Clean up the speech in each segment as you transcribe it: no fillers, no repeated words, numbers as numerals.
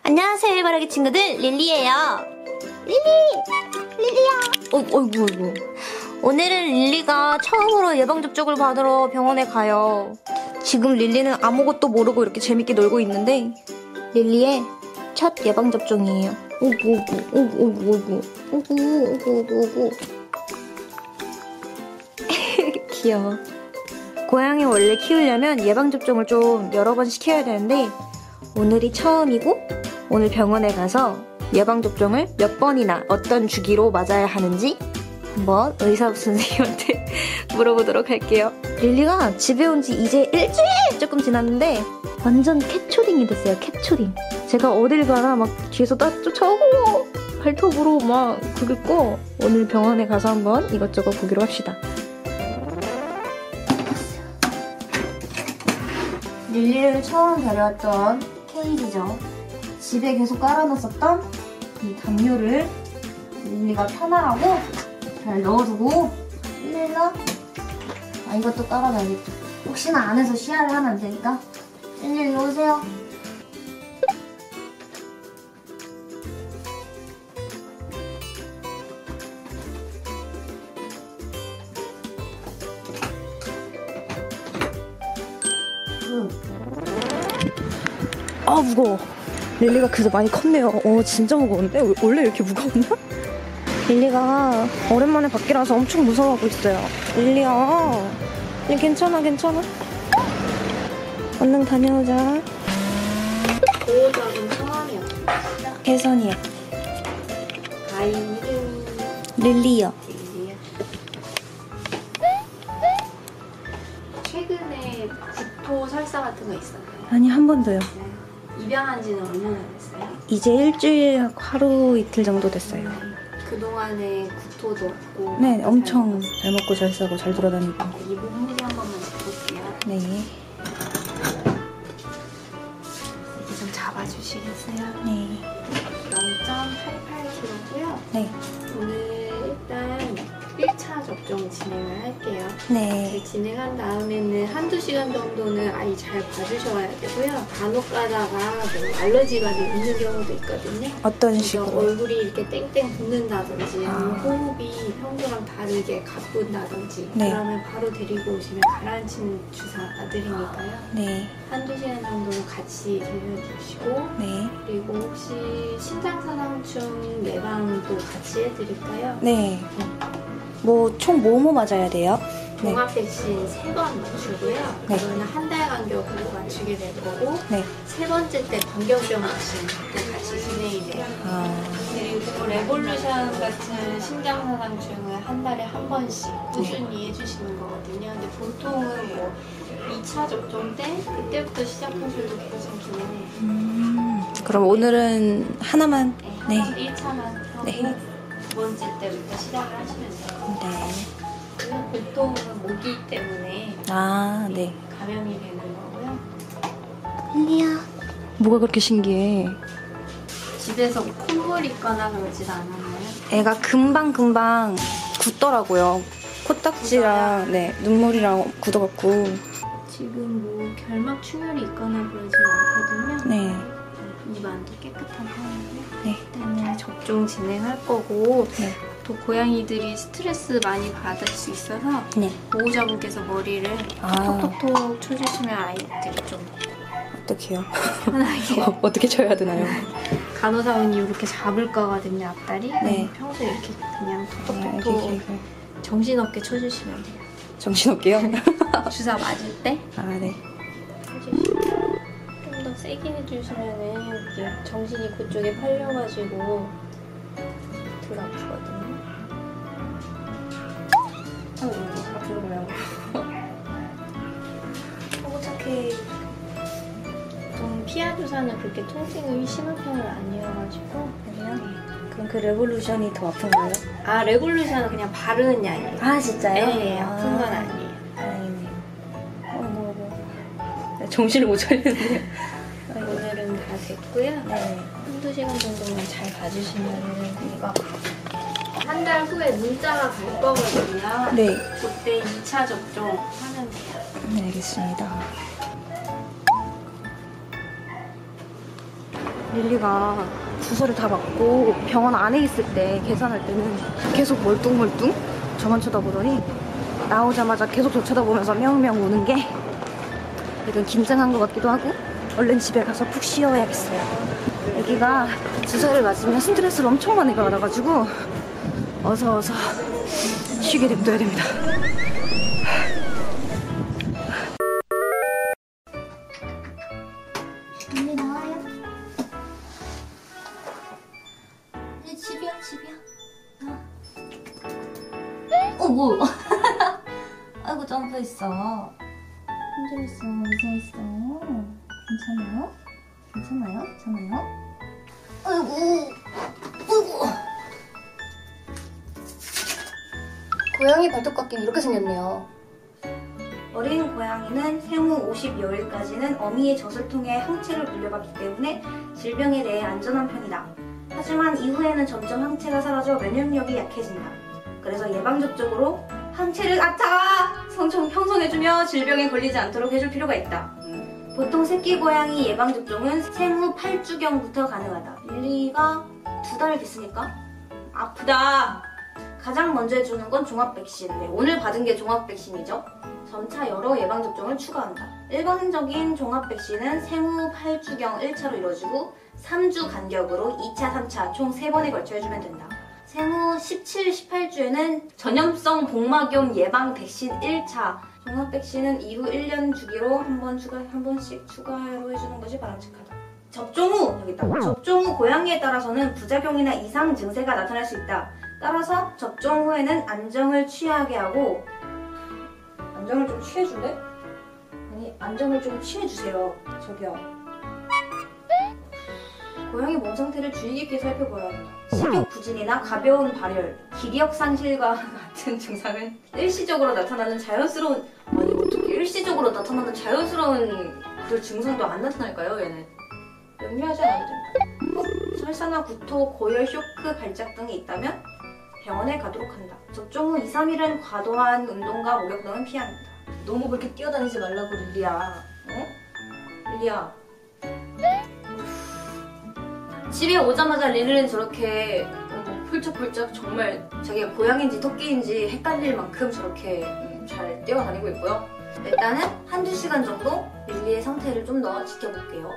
안녕하세요, 해바라기 친구들, 릴리예요. 릴리야. 어이구. 오늘은 릴리가 처음으로 예방접종을 받으러 병원에 가요. 지금 릴리는 아무것도 모르고 이렇게 재밌게 놀고 있는데 릴리의 첫 예방접종이에요. 오구. 귀여워. 고양이 원래 키우려면 예방접종을 좀 여러 번 시켜야 되는데 오늘이 처음이고 오늘 병원에 가서 예방접종을 몇 번이나 어떤 주기로 맞아야 하는지 한번 의사 선생님한테 물어보도록 할게요. 릴리가 집에 온 지 이제 일주일 조금 지났는데 완전 캣초딩이 됐어요. 캣초딩. 제가 어딜 가나 막 뒤에서 쫓아오고 발톱으로 막 긁고 오늘 병원에 가서 한번 이것저것 보기로 합시다. 릴리를 처음 데려왔던 케이지죠. 집에 계속 깔아놨었던 이 담요를 릴리가 편하라고 잘 넣어두고 릴리가 이것도 깔아놔야겠다. 혹시나 안에서 시야를 하면 안 되니까 릴리 이리 오세요. 아 무거워. 릴리가 그래서 많이 컸네요. 진짜 무거운데? 원래 이렇게 무거웠나? 릴리가 오랜만에 밖이라서 엄청 무서워하고 있어요. 릴리야, 릴리 괜찮아? 얼른 다녀오자. 보호자분 성함이요? 혜선이요. 아이 이름이? 릴리요. 릴리요? 최근에 구토 설사 같은 거 있었나요? 아니, 한 번 더요. 입양한 지는 얼마나 됐어요? 이제 일주일 하루 이틀 정도 됐어요. 그동안에 구토도 없고 네, 엄청 잘 먹고 잘 싸고 잘 돌아다니고. 이 몸무게 한 번만 재볼게요. 네. 이렇게 좀 잡아주시겠어요? 네. 0.88kg고요. 네. 오늘 일단 1차 접종 진행을 할게요. 네. 진행한 다음에는 한두 시간 정도는 아이 잘 봐주셔야 되고요. 간혹 가다가 뭐 알러지가 있는 경우도 있거든요. 어떤 식으로? 얼굴이 이렇게 땡땡 붓는다든지 호흡이 평소랑 다르게 가뿐다든지 네. 그러면 바로 데리고 오시면 가라앉히는 주사 놔드리니까요. 네. 한두 시간 정도는 같이 들려주시고 네. 그리고 혹시 신장사상충 예방도 같이 해드릴까요? 네. 총 뭐 맞아야 돼요? 네. 종합 백신 3번 맞추고요. 네. 그거는 한 달 간격으로 맞추게 될 거고 네. 세 번째 때 광견병 백신도 같이 진행이 돼요. 그리고 레볼루션 같은 신장사상충은 한 달에 한 번씩 꾸준히 해주시는 거거든요. 근데 보통은 뭐 2차 접종 때 그때부터 시작하셔도 괜찮기는 해요. 그럼 오늘은 하나만? 네. 1차만 하고 네. 두 번째 때부터 시작을 하시면 돼요. 네. 보통은 모기 때문에 네. 감염이 되는 거고요. 릴리야. 뭐가 그렇게 신기해? 집에서 콧물 있거나 그러진 않았나요? 애가 금방 굳더라고요. 코딱지랑 네, 눈물이랑 굳어갖고. 지금 뭐 결막 충혈이 있거나 그러진 않거든요. 네. 입안도 깨끗한 편이고요. 네. 일단은 접종 진행할 거고 네. 또 고양이들이 스트레스 많이 받을 수 있어서 네. 보호자분께서 머리를 톡톡톡 쳐주시면 아이들이 좀 어떡해요? 편하게 어떻게 쳐야 되나요? 간호사분이 이렇게 잡을 거거든요, 앞다리. 네. 평소에 이렇게 그냥 톡톡톡 정신없게 쳐주시면 돼요. 정신없게요? 주사 맞을 때 네. 해주시고 좀 더 세게 해주시면은 이게 정신이 그쪽에 팔려가지고 덜 아프거든요. 앞으로 그래요. 착해. 보통 피하 주사는 그렇게 통증이 심한 편은 아니어가지고. 그래요? 그럼 그 레볼루션이 더 아픈가요? 레볼루션은 그냥 바르는 약이에요. 진짜요? 네, 아픈 건 아니에요. 다행이네요. 정신을 못 차리는데요. 오늘은 다 됐고요. 네. 한두 시간 정도만 잘 봐주시면 이거 한 달 후에 문자가 갈 거거든요. 네. 그때 2차 접종 하면 돼요. 네, 알겠습니다. 릴리가 주사를 다 맞고 병원 안에 있을 때 계산할 때는 계속 멀뚱멀뚱 저만 쳐다보더니 나오자마자 계속 저 쳐다보면서 명명 우는 게 약간 긴장한 것 같기도 하고 얼른 집에 가서 푹 쉬어야겠어요. 애기가 주사를 맞으면 스트레스를 엄청 많이 받아가지고 어서 쉬게 냅둬야 됩니다. 언니 나와요. 집이야. 뭐? 아이고 점프했어. 힘들었어. 이상했어. 괜찮아요? 아이고. 고양이 발톱깎이는 이렇게 생겼네요. 어린 고양이는 생후 50여일까지는 어미의 젖을 통해 항체를 물려받기 때문에 질병에 대해 안전한 편이다. 하지만 이후에는 점점 항체가 사라져 면역력이 약해진다. 그래서 예방접종으로 항체를 형성해주며 질병에 걸리지 않도록 해줄 필요가 있다. 보통 새끼 고양이 예방접종은 생후 8주경부터 가능하다. 릴리가 2달 됐으니까 아프다. 가장 먼저 해주는 건 종합백신. 오늘 받은 게 종합백신이죠. 점차 여러 예방접종을 추가한다. 일반적인 종합백신은 생후 8주경 1차로 이루어지고 3주 간격으로 2차, 3차 총 3번에 걸쳐 해주면 된다. 생후 17, 18주에는 전염성 복막염 예방 백신 1차. 종합백신은 이후 1년 주기로 한 번씩 추가로 해주는 것이 바람직하다. 접종 후 고양이에 따라서는 부작용이나 이상 증세가 나타날 수 있다. 따라서 접종 후에는 안정을 취하게 하고 안정을 좀 취해줄래? 아니 안정을 좀 취해주세요. 저기요. 고양이 몸 상태를 주의 깊게 살펴봐야 한다. 식욕 부진이나 가벼운 발열, 기력 상실과 같은 증상은 일시적으로 나타나는 자연스러운 그 증상도 안 나타날까요? 얘는 염려하지 않아도 된다. 설사나 구토, 고열, 쇼크, 발작 등이 있다면 병원에 가도록 한다. 접종 후 2, 3일은 과도한 운동과 목욕 등은 피해야 한다. 너무 그렇게 뛰어다니지 말라고 릴리야. 릴리야. 집에 오자마자 릴리는 저렇게 펄쩍펄쩍 정말 자기가 고양인지 토끼인지 헷갈릴 만큼 저렇게 잘 뛰어다니고 있고요. 일단은 한두 시간 정도 릴리의 상태를 좀 더 지켜볼게요.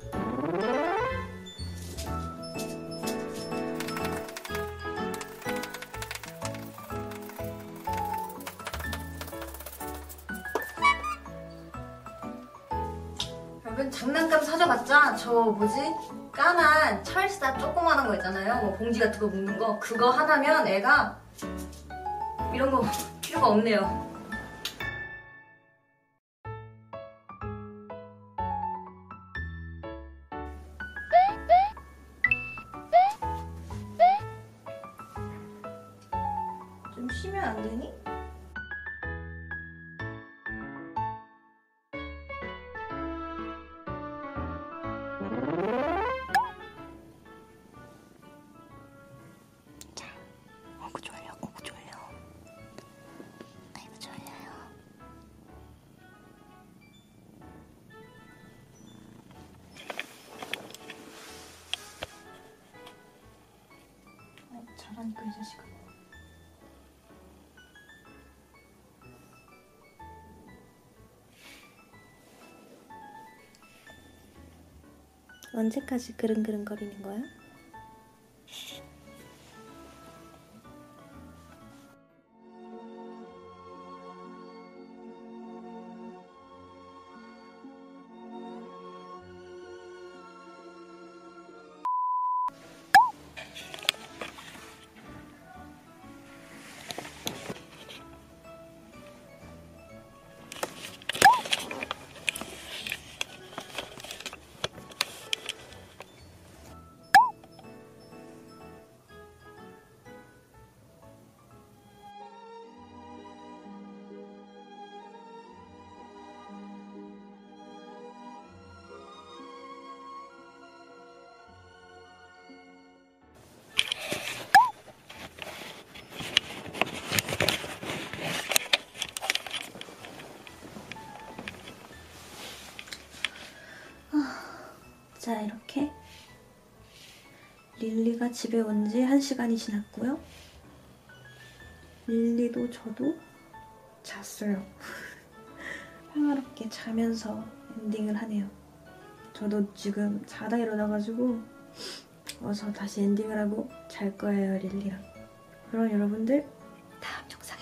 여러분 장난감 사줘봤자 저 까만 찰사 조그만한 거 있잖아요. 뭐 봉지 같은 거 묶는 거 그거 하나면 애가 이런 거 필요가 없네요. 좀 쉬면 안 되니? 아이고 졸려요. 잘하니까 이 자식아. 언제까지 그릉그릉거리는 거야? 자, 이렇게 릴리가 집에 온 지 1시간이 지났고요. 릴리도 저도 잤어요. 평화롭게 자면서 엔딩을 하네요. 저도 지금 자다 일어나가지고 어서 다시 엔딩을 하고 잘 거예요, 릴리랑. 그럼 여러분들 다음 영상에